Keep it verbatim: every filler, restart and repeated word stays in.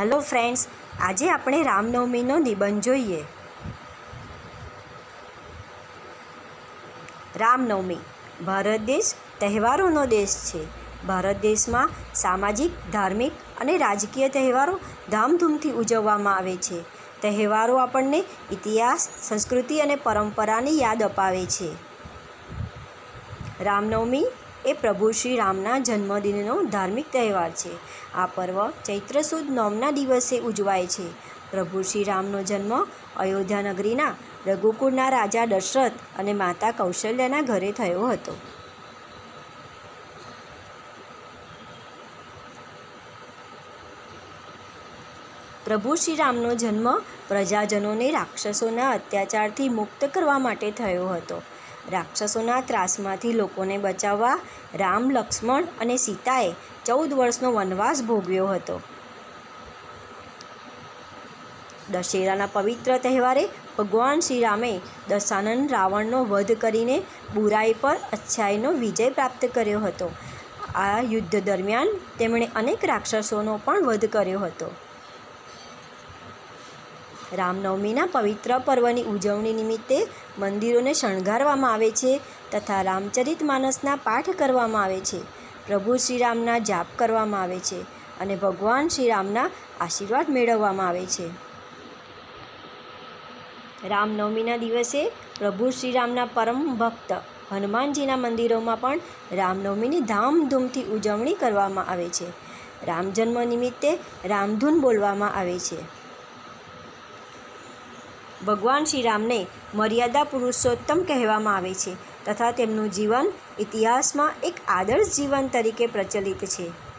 Hello friends, આજે આપણે રામનવમીનો નિબંધ જોઈએ. રામનવમી ભારત દેશ તહેવારોનો દેશ છે. ભારત દેશમાં સામાજિક, ધાર્મિક અને રાજકીય તહેવારો ધામધૂમથી ઉજવવામાં આવે છે. તહેવારો આપણને ઇતિહાસ, સંસ્કૃતિ અને પરંપરાની યાદ અપાવે છે. રામનવમી એ પ્રભુ શ્રી રામના જન્મદિનનો ધાર્મિક તહેવાર છે. આ પર્વ ચૈત્ર સુદ નોમના દિવસે ઉજવાય છે. પ્રભુ શ્રી રામનો જન્મ અયોધ્યા નગરીના રઘુકુળના રાજા દશરથ અને માતા કૌશલ્યાના ઘરે થયો હતો. પ્રભુ શ્રી રામનો જન્મ પ્રજાજનોને રાક્ષસોના અત્યાચારથી મુક્ત કરવા માટે થયો હતો. રાક્ષસોના ત્રાસમાંથી લોકોને બચાવવા રામ, લક્ષ્મણ અને સીતાએ ચૌદ વર્ષનો વનવાસ ભોગવ્યો હતો. દશેરાના પવિત્ર તહેવારે ભગવાન શ્રી રામે દશાનન રાવણનો વધ કરીને બુરાઈ પર અચ્છાઈનો વિજય પ્રાપ્ત કર્યો હતો. આ યુદ્ધ દરમિયાન તેમણે અનેક રાક્ષસોનો પણ વધ કર્યો હતો. રામનવમીના પવિત્ર પર્વની ઉજવણી નિમિત્તે મંદિરોને શણગારવામાં આવે છે તથા રામચરિત માનસના પાઠ કરવામાં આવે છે. પ્રભુ શ્રીરામના જાપ કરવામાં આવે છે અને ભગવાન શ્રીરામના આશીર્વાદ મેળવવામાં આવે છે. રામનવમીના દિવસે પ્રભુ શ્રીરામના પરમ ભક્ત હનુમાનજીના મંદિરોમાં પણ રામનવમીની ધામધૂમથી ઉજવણી કરવામાં આવે છે. રામ જન્મ નિમિત્તે રામધૂન બોલવામાં આવે છે. ભગવાન શ્રીરામને મર્યાદા પુરુષોત્તમ કહેવામાં આવે છે તથા તેમનું જીવન ઇતિહાસમાં એક આદર્શ જીવન તરીકે પ્રચલિત છે.